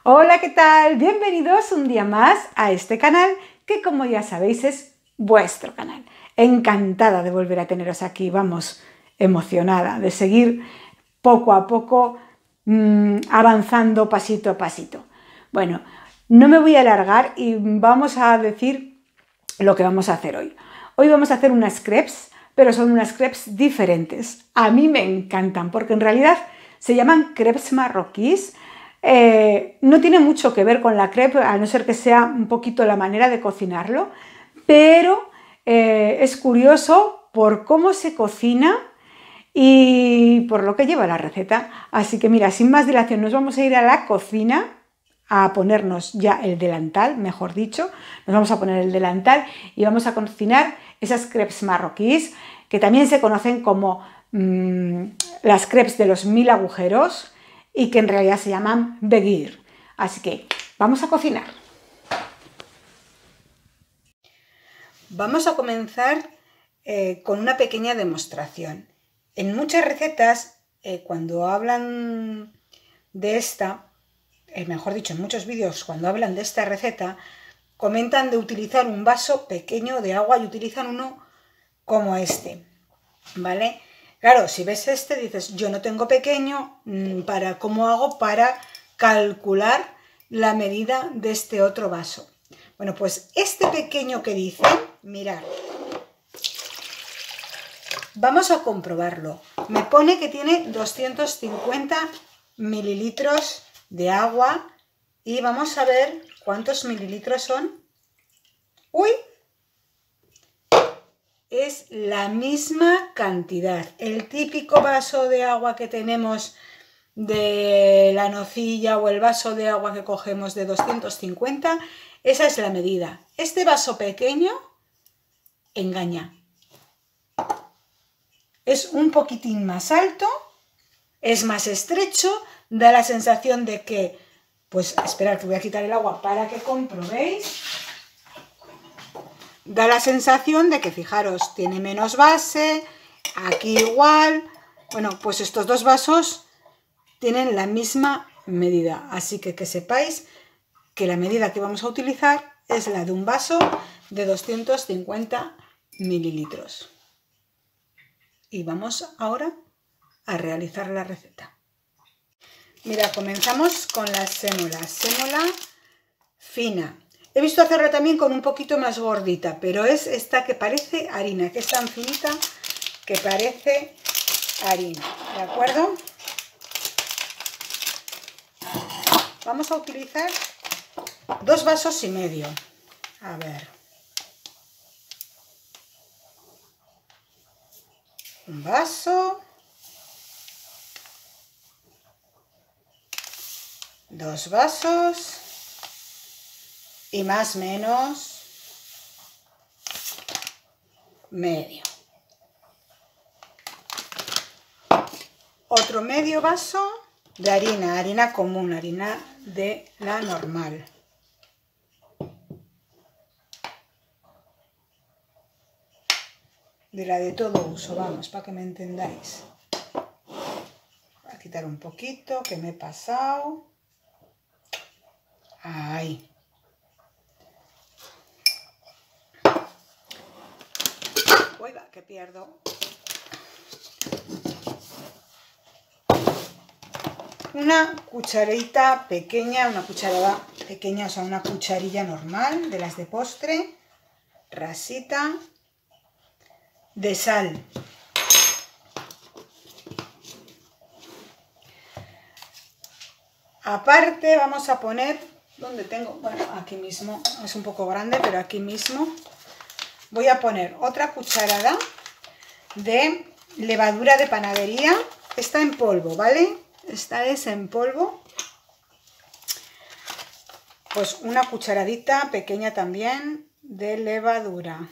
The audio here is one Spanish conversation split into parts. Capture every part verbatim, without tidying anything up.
Hola, ¿qué tal? Bienvenidos un día más a este canal que, como ya sabéis, es vuestro canal. Encantada de volver a teneros aquí, vamos, emocionada de seguir poco a poco mmm, avanzando pasito a pasito. Bueno, no me voy a alargar y vamos a decir lo que vamos a hacer hoy. Hoy vamos a hacer unas crepes, pero son unas crepes diferentes. A mí me encantan porque en realidad se llaman crepes marroquíes. Eh, no tiene mucho que ver con la crepe, a no ser que sea un poquito la manera de cocinarlo, pero eh, es curioso por cómo se cocina y por lo que lleva la receta. Así que mira, sin más dilación, nos vamos a ir a la cocina a ponernos ya el delantal, mejor dicho, nos vamos a poner el delantal y vamos a cocinar esas crepes marroquíes, que también se conocen como mmm, las crepes de los mil agujeros, y que en realidad se llaman beguir. Así que vamos a cocinar. Vamos a comenzar eh, con una pequeña demostración. En muchas recetas, eh, cuando hablan de esta, eh, mejor dicho, en muchos vídeos, cuando hablan de esta receta, comentan de utilizar un vaso pequeño de agua y utilizan uno como este, ¿vale? Claro, si ves este, dices, yo no tengo pequeño, para ¿cómo hago para calcular la medida de este otro vaso? Bueno, pues este pequeño que dice, mirad, vamos a comprobarlo. Me pone que tiene doscientos cincuenta mililitros de agua y vamos a ver cuántos mililitros son. ¡Uy! Es la misma cantidad. El típico vaso de agua que tenemos de la nocilla o el vaso de agua que cogemos de doscientos cincuenta, esa es la medida. Este vaso pequeño engaña. Es un poquitín más alto, es más estrecho, da la sensación de que, pues esperad que voy a quitar el agua para que comprobéis. Da la sensación de que, fijaros, tiene menos base, aquí igual. Bueno, pues estos dos vasos tienen la misma medida, así que que sepáis que la medida que vamos a utilizar es la de un vaso de doscientos cincuenta mililitros. Y vamos ahora a realizar la receta. Mira, comenzamos con la sémola, sémola fina. He visto hacerla también con un poquito más gordita, pero es esta que parece harina, que es tan finita que parece harina, ¿de acuerdo? Vamos a utilizar dos vasos y medio. A ver. Un vaso. Dos vasos. Y más o menos medio. Otro medio vaso de harina, harina común, harina de la normal. De la de todo uso, vamos, para que me entendáis. Voy a quitar un poquito, que me he pasado. Ahí. Uy, va, que pierdo. Una cucharita pequeña, una cucharada pequeña, o sea, una cucharilla normal de las de postre, rasita de sal. Aparte vamos a poner, ¿dónde tengo? Bueno, aquí mismo, es un poco grande, pero aquí mismo voy a poner otra cucharada de levadura de panadería. Está en polvo, ¿vale? Esta es en polvo. Pues una cucharadita pequeña también de levadura.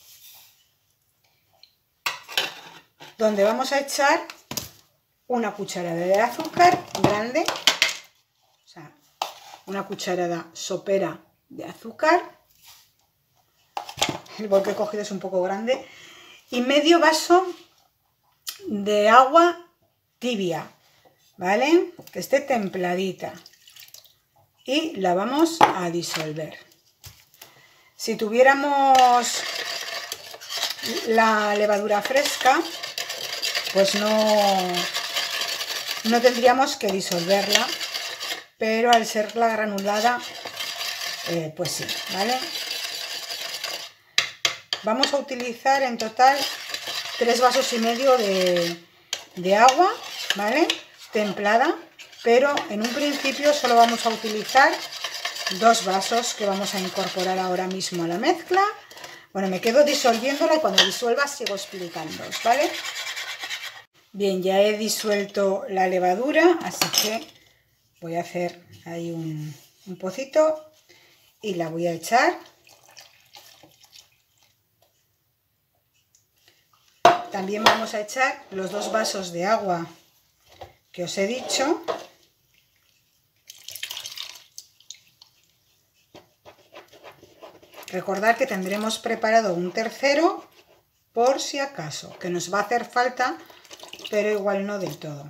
Donde vamos a echar una cucharada de azúcar grande. O sea, una cucharada sopera de azúcar. El bol que he cogido es un poco grande. Y medio vaso de agua tibia, ¿vale? Que esté templadita. y la vamos a disolver. Si tuviéramos la levadura fresca, pues no, no tendríamos que disolverla, pero al ser la granulada, eh, pues sí, ¿vale? Vamos a utilizar en total tres vasos y medio de, de agua, ¿vale? Templada, pero en un principio solo vamos a utilizar dos vasos que vamos a incorporar ahora mismo a la mezcla. Bueno, me quedo disolviéndola y cuando disuelva sigo explicándoos, ¿vale? Bien, ya he disuelto la levadura, así que voy a hacer ahí un, un pocito y la voy a echar. También vamos a echar los dos vasos de agua que os he dicho. Recordad que tendremos preparado un tercero por si acaso, que nos va a hacer falta, pero igual no del todo.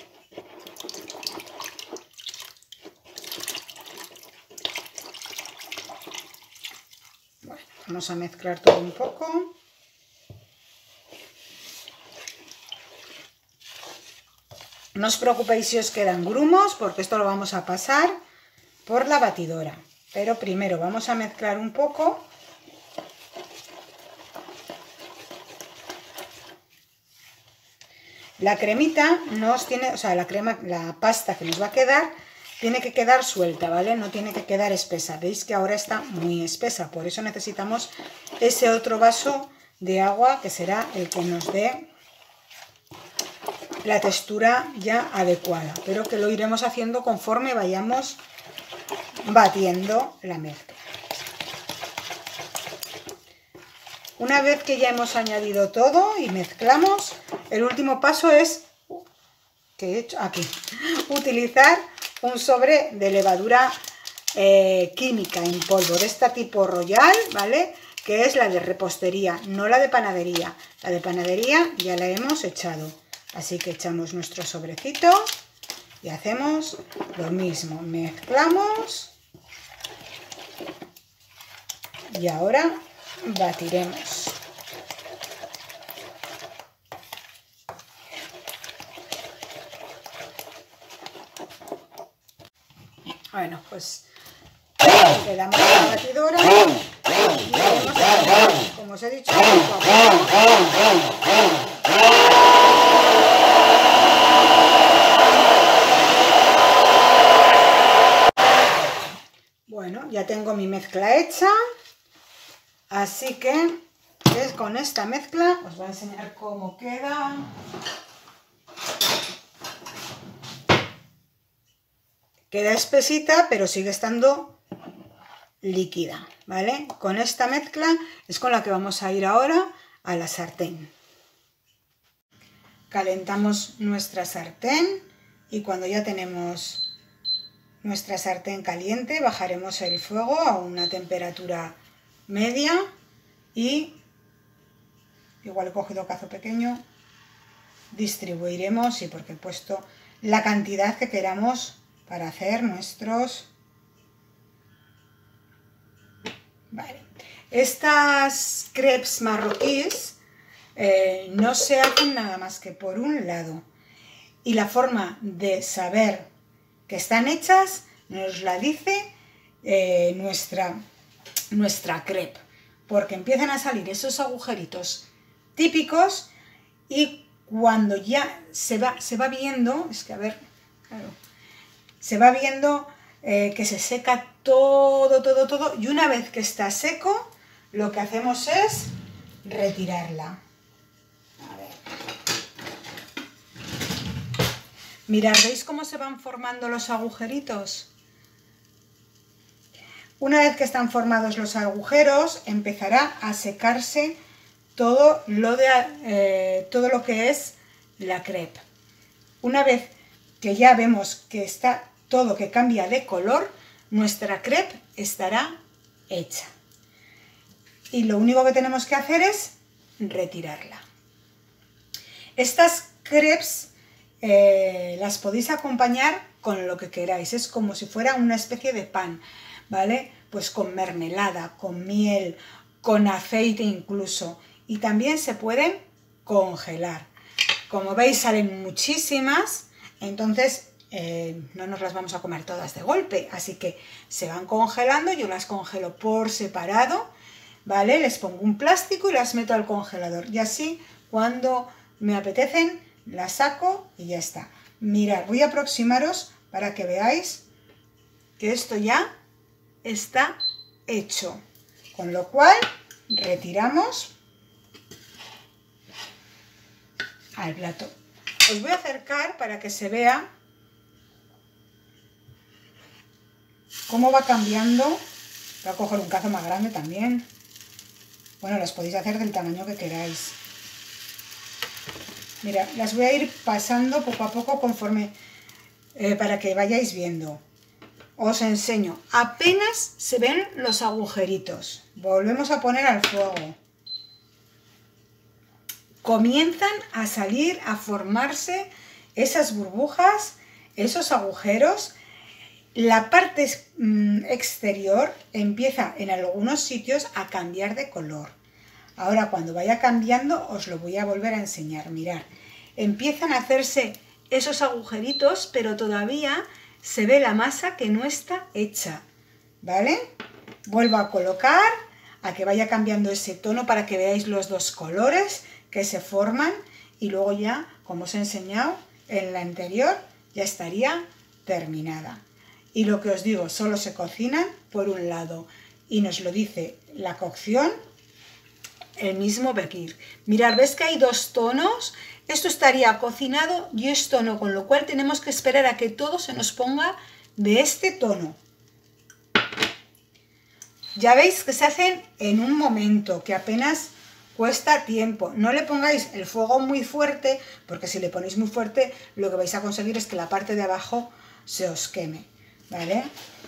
Bueno, vamos a mezclar todo un poco. No os preocupéis si os quedan grumos, porque esto lo vamos a pasar por la batidora. Pero primero vamos a mezclar un poco. La cremita no os tiene, o sea, la crema, la pasta que nos va a quedar, tiene que quedar suelta, ¿vale? No tiene que quedar espesa. Veis que ahora está muy espesa, por eso necesitamos ese otro vaso de agua que será el que nos dé la textura ya adecuada, pero que lo iremos haciendo conforme vayamos batiendo la mezcla. Una vez que ya hemos añadido todo y mezclamos, el último paso es, ¿qué he hecho? Aquí, utilizar un sobre de levadura eh, química en polvo de esta tipo Royal, ¿vale? Que es la de repostería, no la de panadería. La de panadería ya la hemos echado. Así que echamos nuestro sobrecito y hacemos lo mismo. Mezclamos y ahora batiremos. Bueno, pues le damos a la batidora y vamos, como os he dicho, poco a poco. Bueno, ya tengo mi mezcla hecha, así que es con esta mezcla os voy a enseñar cómo queda. Queda espesita, pero sigue estando líquida, ¿vale? Con esta mezcla es con la que vamos a ir ahora a la sartén. Calentamos nuestra sartén y cuando ya tenemos nuestra sartén caliente bajaremos el fuego a una temperatura media y, igual he cogido cazo pequeño, distribuiremos, y porque he puesto la cantidad que queramos para hacer nuestros... Vale. Estas crepes marroquíes eh, no se hacen nada más que por un lado, y la forma de saber que están hechas nos la dice eh, nuestra, nuestra crepe, porque empiezan a salir esos agujeritos típicos y cuando ya se va, se va viendo, es que a ver, claro, se va viendo eh, que se seca todo, todo, todo, y una vez que está seco, lo que hacemos es retirarla. A ver. Mirad, ¿veis cómo se van formando los agujeritos? Una vez que están formados los agujeros, empezará a secarse todo lo, de, eh, todo lo que es la crepe. Una vez que ya vemos que está todo, que cambia de color, nuestra crepe estará hecha. Y lo único que tenemos que hacer es retirarla. Estas crepes eh, las podéis acompañar con lo que queráis, es como si fuera una especie de pan, ¿vale? Pues con mermelada, con miel, con aceite incluso, y también se pueden congelar. Como veis salen muchísimas, entonces eh, no nos las vamos a comer todas de golpe, así que se van congelando, yo las congelo por separado, ¿vale? Les pongo un plástico y las meto al congelador, y así cuando me apetecen las saco y ya está. Mirad, voy a aproximaros para que veáis que esto ya está hecho, con lo cual retiramos al plato. Os voy a acercar para que se vea cómo va cambiando. Voy a coger un cazo más grande también. Bueno, las podéis hacer del tamaño que queráis. Mira, las voy a ir pasando poco a poco conforme eh, para que vayáis viendo. Os enseño. Apenas se ven los agujeritos. Volvemos a poner al fuego. Comienzan a salir, a formarse esas burbujas, esos agujeros. La parte mm, exterior empieza en algunos sitios a cambiar de color. Ahora cuando vaya cambiando os lo voy a volver a enseñar. Mirad, empiezan a hacerse esos agujeritos, pero todavía se ve la masa que no está hecha, ¿vale? Vuelvo a colocar, a que vaya cambiando ese tono para que veáis los dos colores que se forman, y luego ya, como os he enseñado en la anterior, ya estaría terminada. Y lo que os digo, solo se cocinan por un lado, y nos lo dice la cocción el mismo Bekir. Mirad, ¿ves que hay dos tonos? Esto estaría cocinado y esto no, con lo cual tenemos que esperar a que todo se nos ponga de este tono. Ya veis que se hacen en un momento, que apenas cuesta tiempo. No le pongáis el fuego muy fuerte, porque si le ponéis muy fuerte, lo que vais a conseguir es que la parte de abajo se os queme, ¿vale?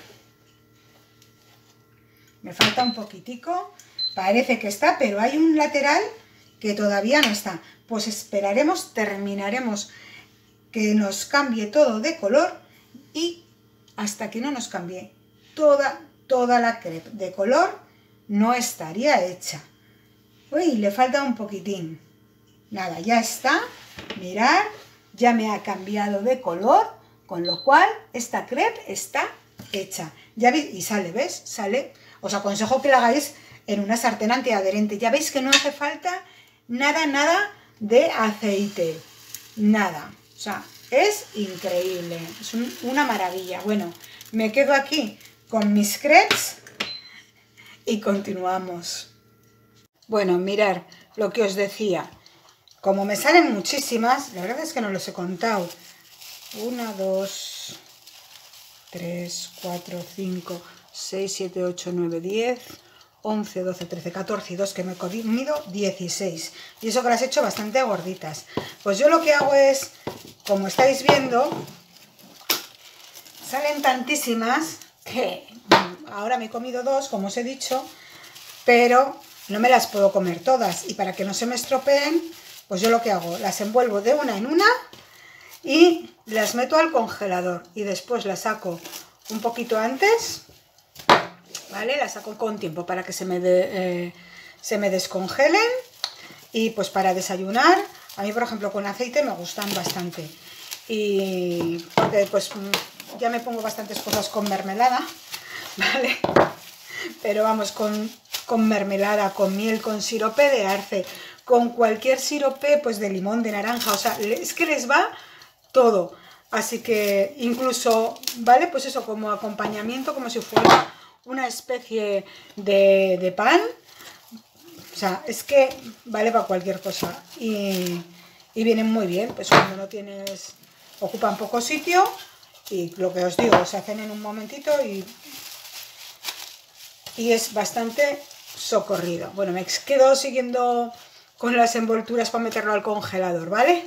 Me falta un poquitico. Parece que está, pero hay un lateral que todavía no está. Pues esperaremos, terminaremos que nos cambie todo de color, y hasta que no nos cambie toda, toda la crepe de color no estaría hecha. Uy, le falta un poquitín. Nada, ya está. Mirad, ya me ha cambiado de color, con lo cual esta crepe está hecha. Ya veis, y sale, ¿ves? Sale. Os aconsejo que la hagáis en una sartén antiadherente. Ya veis que no hace falta nada, nada de aceite. Nada. O sea, es increíble. Es un, una maravilla. Bueno, me quedo aquí con mis crepes y continuamos. Bueno, mirad lo que os decía. Como me salen muchísimas, la verdad es que no los he contado. Una, dos, tres, cuatro, cinco, seis, siete, ocho, nueve, diez, once, doce, trece, catorce y dos que me he comido, dieciséis. Y eso que las he hecho bastante gorditas. Pues yo lo que hago es, como estáis viendo, salen tantísimas que ahora me he comido dos, como os he dicho, pero no me las puedo comer todas. Y para que no se me estropeen, pues yo lo que hago, las envuelvo de una en una y las meto al congelador. Y después las saco un poquito antes, ¿vale? Las saco con tiempo para que se me, de, eh, se me descongelen. Y pues para desayunar, a mí por ejemplo con aceite me gustan bastante. Y porque pues ya me pongo bastantes cosas con mermelada, ¿vale? Pero vamos, con, con mermelada, con miel, con sirope de arce, con cualquier sirope pues de limón, de naranja, o sea, es que les va todo. Así que incluso, ¿vale? Pues eso, como acompañamiento, como si fuera una especie de, de pan. O sea, es que vale para cualquier cosa. Y, y vienen muy bien, pues cuando no tienes, ocupan poco sitio. Y lo que os digo, se hacen en un momentito y, y es bastante socorrido. Bueno, me quedo siguiendo con las envolturas para meterlo al congelador, ¿vale?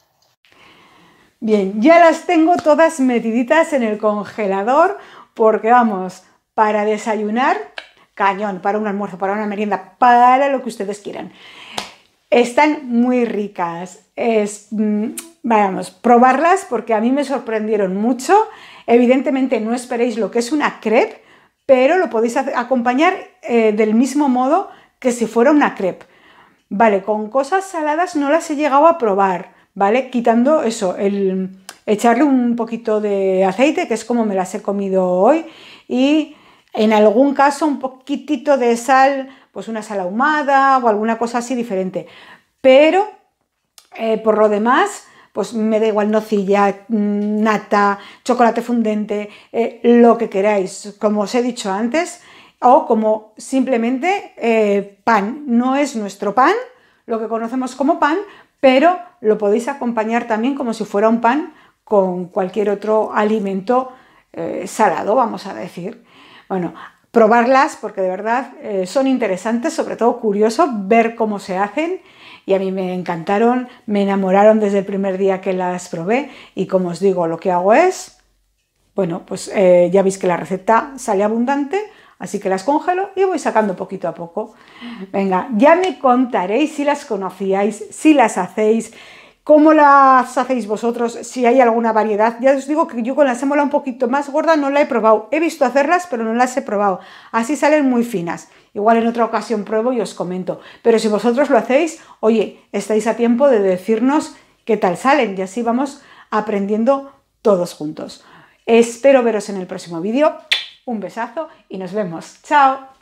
Bien, ya las tengo todas metiditas en el congelador porque vamos, para desayunar, cañón, para un almuerzo, para una merienda, para lo que ustedes quieran. Están muy ricas, es, vamos, probarlas porque a mí me sorprendieron mucho. Evidentemente no esperéis lo que es una crepe, pero lo podéis acompañar eh, del mismo modo que si fuera una crepe. Vale, con cosas saladas no las he llegado a probar, ¿vale? Quitando eso, el echarle un poquito de aceite, que es como me las he comido hoy, y en algún caso un poquitito de sal, pues una sal ahumada o alguna cosa así diferente. Pero eh, por lo demás, pues me da igual nocilla, nata, chocolate fundente, eh, lo que queráis, como os he dicho antes, o como simplemente eh, pan. No es nuestro pan, lo que conocemos como pan, pero lo podéis acompañar también como si fuera un pan con cualquier otro alimento eh, salado, vamos a decir. Bueno, probarlas porque de verdad eh, son interesantes, sobre todo curioso ver cómo se hacen, y a mí me encantaron, me enamoraron desde el primer día que las probé, y como os digo, lo que hago es, bueno, pues eh, ya veis que la receta sale abundante, así que las congelo y voy sacando poquito a poco. Venga, ya me contaréis si las conocíais, si las hacéis, cómo las hacéis vosotros, si hay alguna variedad. Ya os digo que yo con la sémola un poquito más gorda no la he probado. He visto hacerlas, pero no las he probado. Así salen muy finas. Igual en otra ocasión pruebo y os comento. Pero si vosotros lo hacéis, oye, estáis a tiempo de decirnos qué tal salen y así vamos aprendiendo todos juntos. Espero veros en el próximo vídeo. Un besazo y nos vemos. ¡Chao!